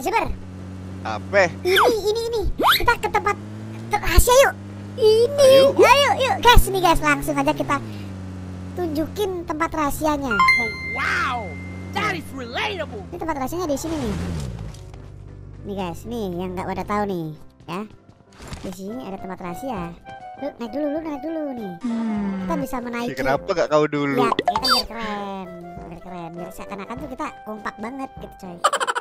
Mas Jabar. Apa? Ini. Kita ke tempat rahasia yuk. Ini. Ayo, yuk. Guys, nih guys, langsung aja kita tunjukin tempat rahasianya. Oh, wow, that is relatable. Ini tempat rahasianya di sini nih. Nih guys, nih yang nggak pada tahu nih, ya. Di sini ada tempat rahasia. Lu naik dulu nih. Kita bisa menaiki. Kenapa gak kau dulu? Ya, kita biar keren. Biar seakan-akan tuh kita kompak banget gitu, coy.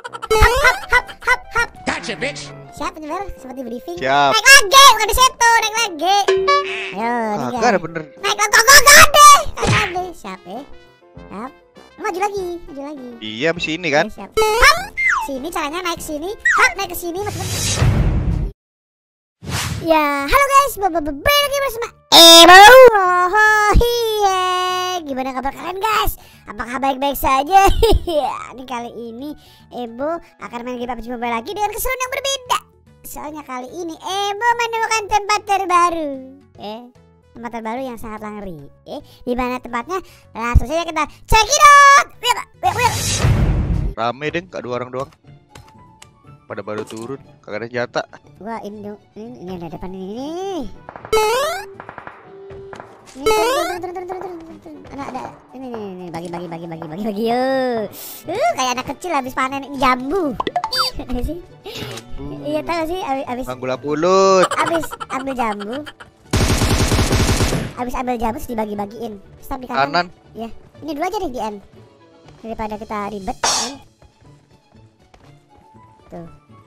Hap. Gotcha, bitch. Siap penyebar seperti briefing. Siap. Naik lagi, bukan di situ, naik lagi. Ayo, nih Kagak guys. ada bener. Naik lagi, kagak ada. Siap ya. Siap. Maju lagi. Iya, di sini kan? Oke, siap. Hap. Sini caranya naik sini. Hap, naik ke sini. Ya, halo guys, balik lagi bersama Ebo. Oh iya, gimana kabar kalian guys? Apakah baik-baik saja? Ini kali ini Ebo akan main game PUBG Mobile lagi dengan keseruan yang berbeda. Soalnya kali ini Ebo menemukan tempat terbaru. Tempat terbaru yang sangat ngeri. Di mana tempatnya? Langsung saja kita check it out. Rame deng, gak 2 orang doang. Pada baru turun, kagak ada senjata. Wah, ini ada depan ini. Turun. Ada ini bagi yuk. Kayak anak kecil habis panen jambu. Sih? Iya tahu sih habis Panggula pulut. habis ambil jambu. Habis ambil jambu terus dibagi-bagiin. Stop di Kanan. Ya. Ini dulu aja deh di end. Daripada kita ribet kan. Tuh.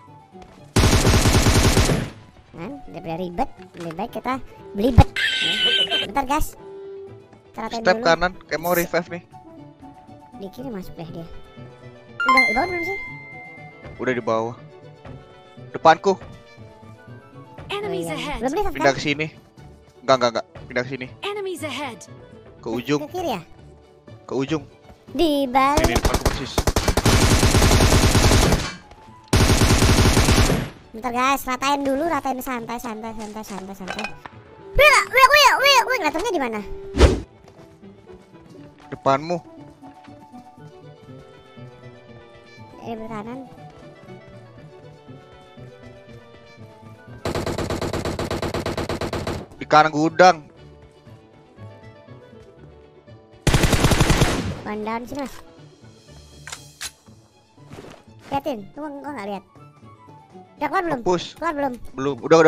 Daripada ribet, lebih baik kita belibet. Bentar guys. Step kanan, kayak mau revive nih. Di kiri masuk deh dia. Udah di bawah belum sih? Udah di bawah. Depanku. Enemies ahead. Belum revive Pindah kan? ke sini. Enggak. Pindah ke sini. Enemies ahead. Ke ujung, Ke kiri ya? ke ujung. Di balik. Ini depanku persis. Bentar guys, ratain dulu, ratain santai. Wih, ngeliatannya di mana? Depanmu. Di kanan. Di kanan gudang. One down sini mas. Liatin, gua nggak lihat. Udah keluar belum? Push. Keluar belum? Belum. Udah.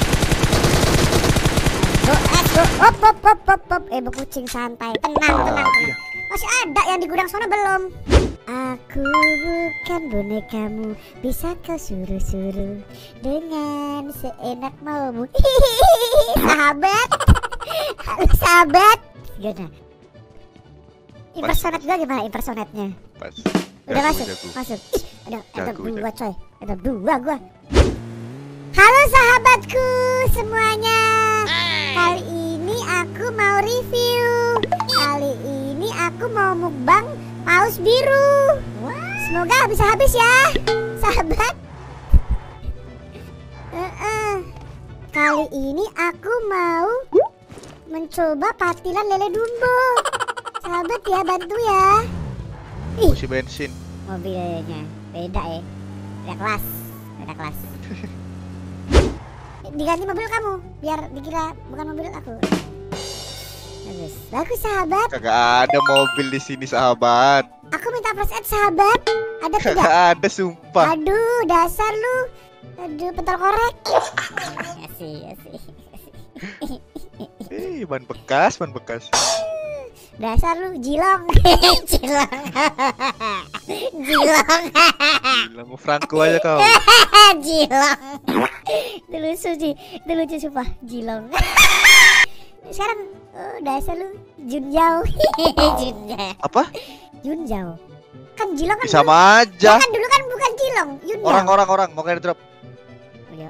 Let's go. Hop. Kucing santai. Tenang. Iya. Masih ada yang di gudang sana belum. Aku bukan bonekamu, bisa kau suruh-suruh dengan seenak maumu. Sahabat. Halo sahabat. Gimana? Impersonate gua gimana impersonate-nya? Pas. Udah Jago. masuk. Ih, ada Jago. dua coy. Ada dua gua. Halo sahabatku semuanya. Kali ini aku mau review. Kali ini aku mau mukbang paus biru. Semoga habis ya, sahabat. Kali ini aku mau mencoba patilan lele dumbo. Sahabat ya, bantu ya. Isi bensin. Mobilnya beda ya. Beda kelas. Diganti mobil kamu biar dikira bukan mobil aku. Bagus sahabat. Kagak ada mobil di sini sahabat. Aku minta first aid sahabat. Ada tidak? Kagak ada sumpah. Aduh dasar lu. Aduh pentol korek. Asih. Ban bekas. Dasar lu jilong. Jilong. Bilang Franco aja kau. Jilong. Itu lucu sumpah. Jilong. Sekarang dasar lu Junjau. Junjau. Apa? Junjau. Kan jilong kan Sama dulu, aja. kan dulu kan bukan jilong. Junjau. Orang mau kayak drop. Iya.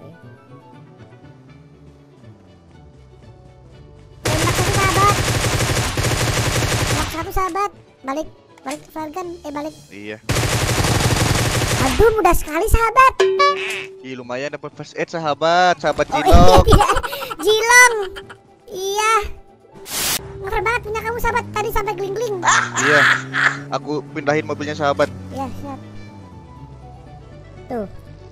Satu sahabat. Balik Fargan. Balik. Iya. Aduh mudah sekali sahabat. Ih, lumayan dapat first aid sahabat Oh Jilong. iya, Jilong. Iya. Keren banget punya kamu sahabat. Tadi sampai gling-gling. Iya. Aku pindahin mobilnya sahabat. Iya siap. Tuh.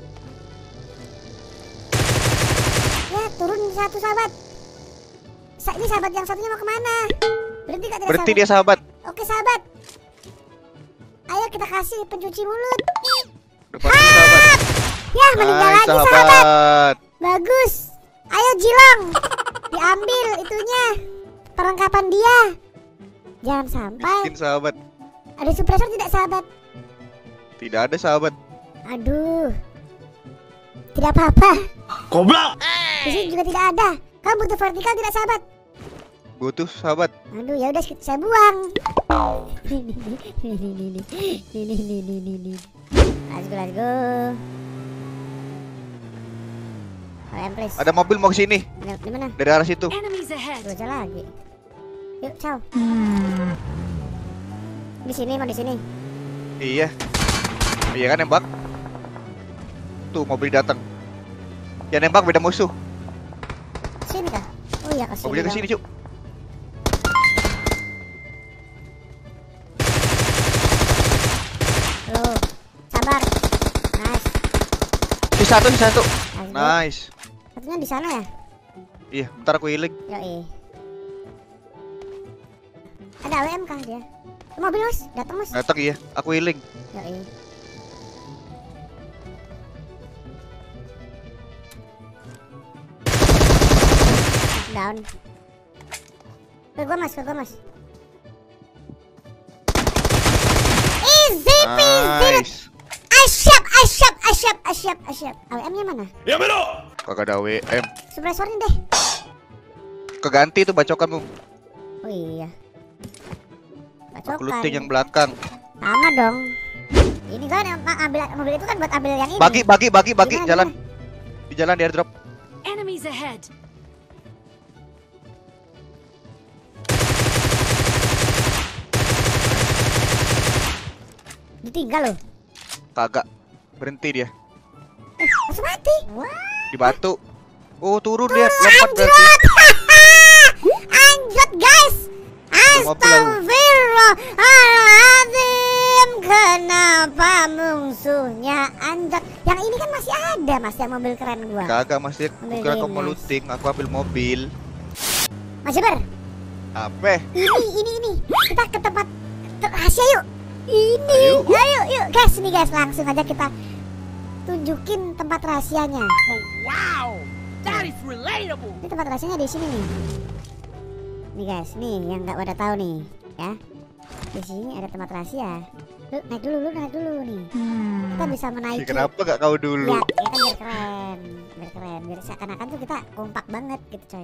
Ya, turun satu sahabat. Ini sahabat yang satunya mau kemana? Berhenti gak? Berhenti dia sahabat. Oke sahabat. Ayo kita kasih pencuci mulut. Depan sahabat. Ya, meninggal lagi sahabat. Bagus. Ayo Jilong. Diambil itunya. Perlengkapan dia. Jangan sampai. Miskin sahabat. Ada suppressor tidak sahabat? Tidak ada sahabat. Aduh. Tidak apa-apa. Goblok. Di sini juga tidak ada. Kamu butuh vertikal tidak sahabat? Butuh sahabat. Aduh, ya udah saya buang. Let's go. Kalian please. Ada mobil mau kesini. Di mana? Dari arah situ. Enemies ahead. Dua jalan lagi. Yuk, ciao. Di sini, mau di sini. Iya. Iya kan nembak. Tuh mobil datang. Ya nembak beda musuh. Sini kah? Oh iya, kesini. Mobilnya kesini, Cuk. Loh, sabar. Nice. Satu. Nice. Nice. Satunya di sana ya? Iya, ntar aku healing. Yoi. Ada AWM kah dia? Mobil mas, datang mas. Datang iya, aku healing. Yoi. Down. Ke gua mas. Easy peasy. Nice. Asyap. AWM-nya mana? Kagak ada WM. Suppressornya deh. Keganti tuh bacokanmu. Oh iya. Aku looting yang belakang. Sama dong. Ini kan yang ambil mobil itu kan buat ambil yang ini. Bagi Gimana, jalan. Di jalan di airdrop. Enemies ahead. Ditinggal loh. Kagak. Berhenti dia. Langsung mati. Di batu. Oh, turun dia. Lompat berarti. Anjot guys. Astagfirullahaladzim. Kenapa musuhnya anjot? Yang ini kan masih ada mas, yang mobil keren gua. Kagak masih. Mobil Kira kamu mau dinas. looting. Aku ambil mobil. Mas Jabar, Apa? ini. Kita ke tempat rahasia yuk. Ini. Ayo. Ayo yuk guys, nih guys, langsung aja kita tunjukin tempat rahasianya. Oh, wow. That is relatable. Ini tempat rahasianya di sini nih. Nih guys, nih yang nggak pada tahu nih, ya. Di sini ada tempat rahasia. Lu naik dulu nih. Kita bisa menaiki. Kenapa gak kau dulu? Ya kan biar keren. Biar seakan-akan tuh kita kompak banget gitu coy.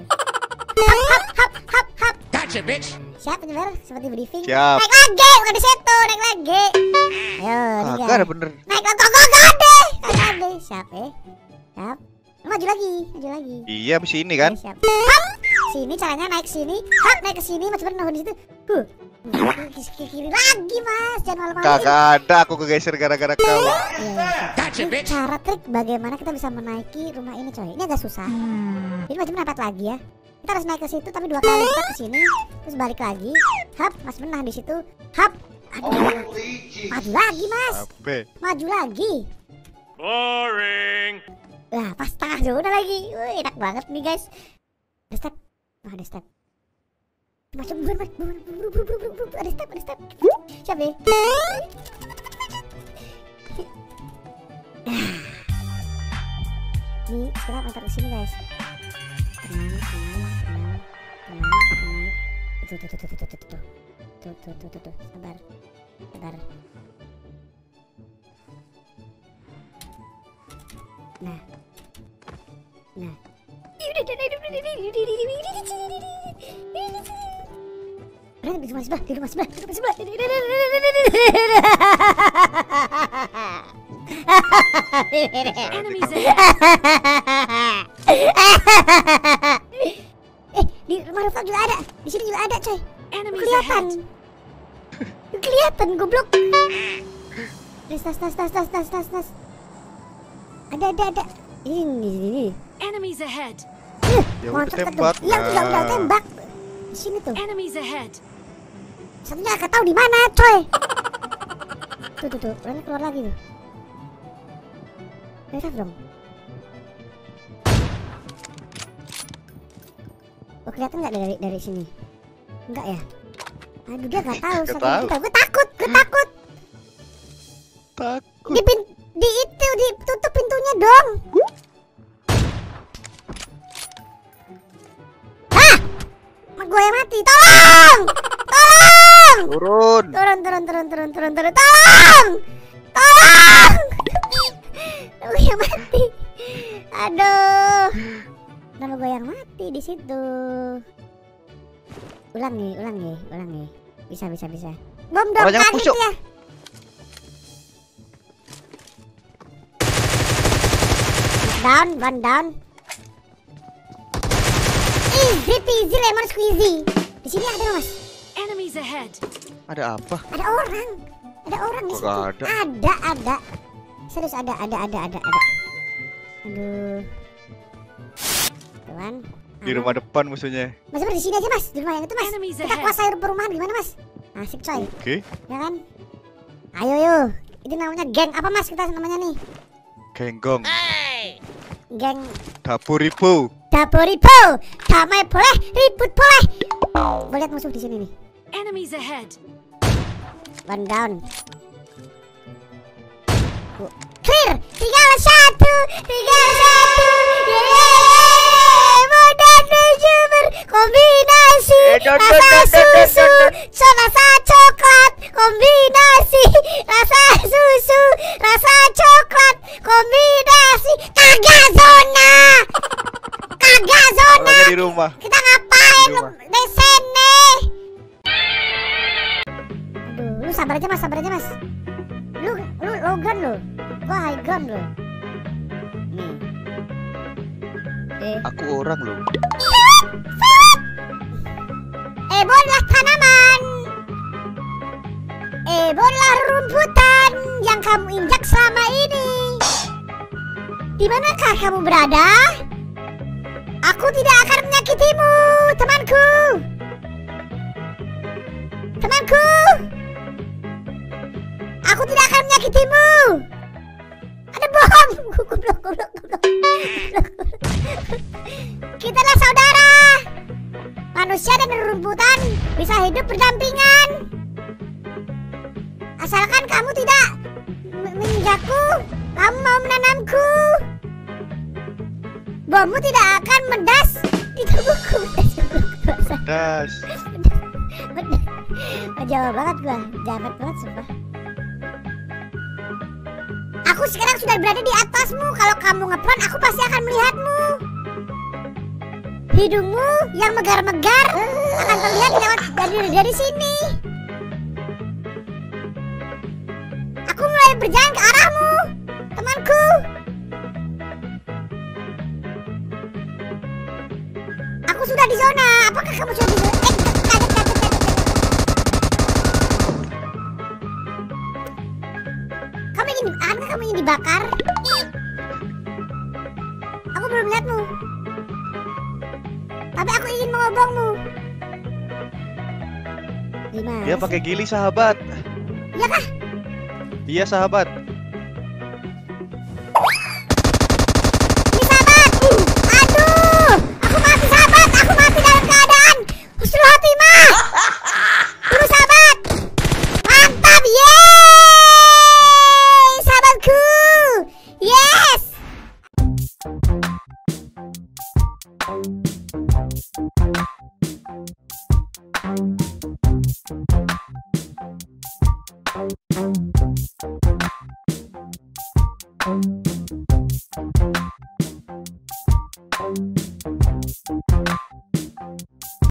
Hap. Gotcha, bitch. Siap penyebar seperti briefing. Siap. Naik lagi, bukan di situ, naik lagi. Ayo, nih Kagak guys. ada bener. Naik lagi, kagak ada. Siap Siap. Maju lagi. Iya, di sini kan? Oke, siap. Hap. Sini caranya naik sini. Hap, naik ke sini, Mas Ber nahan di situ. Ke kiri lagi, Mas. Jangan malu-malu. Kagak ada, aku kegeser gara-gara kau. Iya. Gotcha, Ini bitch. cara trik bagaimana kita bisa menaiki rumah ini coy. Ini agak susah. Jadi Mas merapat lagi ya. Kita harus naik ke situ tapi 2 kali kita ke sini, terus balik lagi. Hap, Mas menahan di situ. Hap. Aduh. Maju lagi, Mas. Apa? Maju lagi. Boring. Lah, pas tengah zona lagi. Wih, enak banget nih, guys. Ada step. Ada step. Masuk buru. Ada step. Siap deh. Nih, kita antar ke sini, guys. Tenang. Tuh. Sabar. Nah. Di rumah sebelah. Enemies ahead. Di rumah rooftop juga ada. Di sini juga ada, coy. Enemies Kelihatan. ahead. Kelihatan, goblok. Tas. Ada. Ini. Enemies ahead. Ya udah Monster tembak. tuh. Iya, tuh udah tembak. Di sini tuh. Enemies ahead. Satunya nggak tahu di mana, coy. Tuh. Orangnya keluar lagi tuh. Revive dong. Oh, kelihatan nggak dari sini? Enggak ya? Aduh, dia nggak tahu. Nggak tahu. Gue takut. Takut. Ditutup pintunya dong. Ah! Gue yang mati. Tolong! Tolong! Turun. Turun. Tolong! Tolong! Gue yang mati. Aduh. Nama gue yang mati di situ. Ulang nih. Bisa. Bom dong, Orang yang kaget pusuk. ya. One down. Easy peasy lemon squeezy. Di sini ada Mas. Enemies ahead. Ada apa? Ada orang di Kok situ. nggak ada? Ada. Serius ada. Aduh. Tuan. Di rumah depan musuhnya. Mas di sini aja Mas, di rumah yang itu Mas. Enemies Kita ahead. kuasai perumahan gimana Mas? Asik coy, Oke. ya kan? Ayo yuk. Itu namanya geng apa Mas kita namanya nih? Genggong. Geng Dapur Ibu. Dapuripo. Damai boleh, ribut boleh. Gue lihat musuh di sini nih. Enemies ahead. One down. Clear. Tinggal satu. Mudah tujuh berkombinasi. Rasa susu, rasa coklat. Kombinasi. Rasa susu, rasa coklat. Kombinasi. Kagak zona. Orangnya di rumah. Kita ngapain Di lu rumah. di sini? Aduh, lu sabar aja Mas. Lu low ground lu. Gua high ground lu. Nih. Aku orang loh. Ebola tanaman. Ebola rumputan yang kamu injak selama ini. Di manakah kamu berada? Aku tidak akan menyakitimu, temanku. Aku tidak akan menyakitimu. Ada bom. Goblok. Kita adalah saudara. Manusia dan rumputan bisa hidup berdampingan. Asalkan kamu tidak menginjakku, kamu mau menanamku. Bommu tidak akan mendas di tubuhku. Das. Jauh banget gua, jahat banget sumpah. Aku sekarang sudah berada di atasmu. Kalau kamu ngeprone, aku pasti akan melihatmu. Hidungmu yang megar-megar akan terlihat dari sini. Aku mulai berjalan ke arahmu, temanku. Aku sudah di zona. Apakah kamu sudah di zona? Kamu ingin dibakar? Aku belum lihatmu. Tapi aku ingin mengobongmu. Gimana? Dia pakai gili sahabat. Iya kah? Iya sahabat. Ini sahabat. Aduh, aku mati sahabat. Aku mati dalam keadaan husnul khotimah. Dulu sahabat. Mantap, yeay, sahabatku. Yes.